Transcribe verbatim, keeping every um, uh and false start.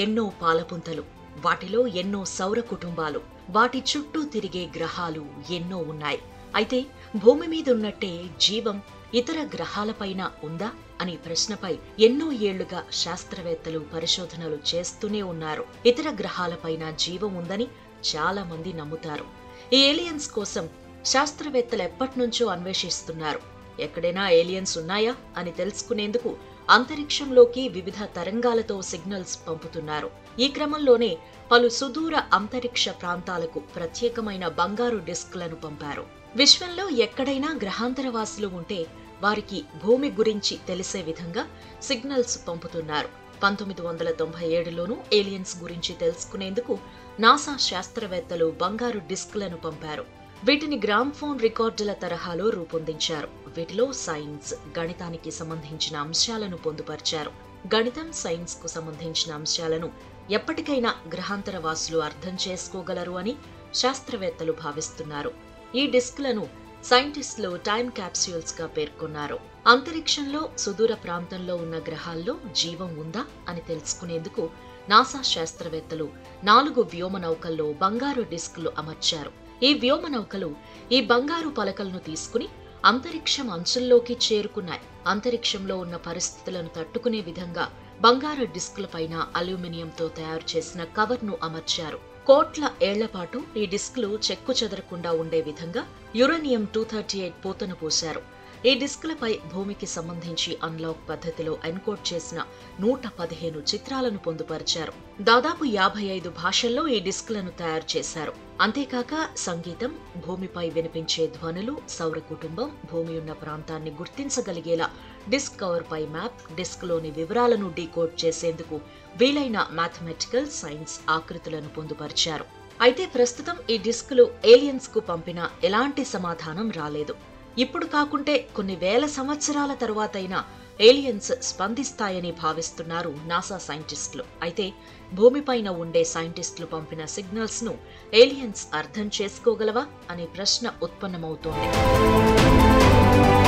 ఎన్నో పాలపుంతలు, వాటిలో ఎన్నో సౌర కుటుంబాలు, వాటి చుట్టూ తిరిగే గ్రహాలు ఎన్నో ఉన్నాయి. అయితే భూమి మీద ఉన్నట్టే జీవం ఇతర గ్రహాలపైన ఉందా అనే ప్రశ్నపై ఎన్నో ఏళ్లుగా శాస్త్రవేత్తలు పరిశోధనలు చేస్తూనే ఉన్నారు. ఇతర గ్రహాలపైన జీవం ఉందని చాలా మంది నమ్ముతారు. ఈ ఏలియన్స్ కోసం శాస్త్రవేత్తలు ఎప్పటినుంచో అన్వేషిస్తున్నారు. ఎక్కడైనా ఏలియన్స్ ఉన్నాయా అని తెలుసుకునేందుకు అంతరిక్షంలోకి వివిధ తరంగాలతో సిగ్నల్స్ పంపుతున్నారు. ఈ క్రమంలోనే పలు సుదూర అంతరిక్ష ప్రాంతాలకు ప్రత్యేకమైన బంగారు డిస్క్లను పంపారు. విశ్వంలో ఎక్కడైనా గ్రహాంతరవాసులు ఉంటే వారికి భూమి గురించి తెలిసే విధంగా సిగ్నల్స్ పంపుతున్నారు. పంతొమ్మిది వందల తొంభై ఏడులోనూ ఏలియన్స్ గురించి తెలుసుకునేందుకు నాసా శాస్త్రవేత్తలు బంగారు డిస్క్లను పంపారు. వీటిని గ్రామ్ఫోన్ రికార్డుల తరహాలో రూపొందించారు. వీటిలో సైన్స్, గణితానికి సంబంధించిన అంశాలను పొందుపరిచారు. గణితం, సైన్స్ కు సంబంధించిన అంశాలను ఎప్పటికైనా గ్రహాంతరవాసులు అర్థం చేసుకోగలరు అని శాస్త్రవేత్తలు భావిస్తున్నారు. ఈ డిస్క్లను సైంటిస్టులు టైం క్యాప్స్యూల్స్ గా పేర్కొన్నారు. అంతరిక్షంలో సుదూర ప్రాంతంలో ఉన్న గ్రహాల్లో జీవం ఉందా అని తెలుసుకునేందుకు నాసా శాస్త్రవేత్తలు నాలుగు వ్యోమ నౌకల్లో బంగారు డిస్క్లు అమర్చారు. ఈ వ్యోమ నౌకలు ఈ బంగారు పలకలను తీసుకుని అంతరిక్షం అంచుల్లోకి చేరుకున్నాయి. అంతరిక్షంలో ఉన్న పరిస్థితులను తట్టుకునే విధంగా బంగారు డిస్క్లపైన అల్యూమినియంతో తయారు చేసిన కవర్ను అమర్చారు. కోట్ల ఏళ్లపాటు ఈ డిస్క్లు చెక్కు చెదరకుండా ఉండే విధంగా యురేనియం టూ థర్టీ ఎయిట్ పూతను పూశారు. ఈ డిస్క్లపై భూమికి సంబంధించి అన్లాక్ పద్ధతిలో ఎన్కోడ్ చేసిన నూట పదిహేను చిత్రాలను పొందుపరిచారు. దాదాపు యాభై ఐదు భాషల్లో ఈ డిస్క్లను తయారు చేశారు. అంతేకాక సంగీతం, భూమిపై వినిపించే ధ్వనులు, సౌర కుటుంబం, భూమి ఉన్న ప్రాంతాన్ని గుర్తించగలిగేలా డిస్క్ కవర్ పై మ్యాప్, డిస్క్ లోని వివరాలను డీకోడ్ చేసేందుకు వీలైన మ్యాథమెటికల్, సైన్స్ ఆకృతులను పొందుపరిచారు. అయితే ప్రస్తుతం ఈ డిస్క్లు ఏలియన్స్ కు పంపిన ఎలాంటి సమాధానం రాలేదు. ఇప్పుడు కాకుంటే కొన్ని వేల సంవత్సరాల తరువాతైనా ఏలియన్స్ స్పందిస్తాయని భావిస్తున్నారు నాసా సైంటిస్టులు. అయితే భూమిపైన ఉండే సైంటిస్టులు పంపిన సిగ్నల్స్ ను ఏలియన్స్ అర్థం చేసుకోగలవా అనే ప్రశ్న ఉత్పన్నమవుతోంది.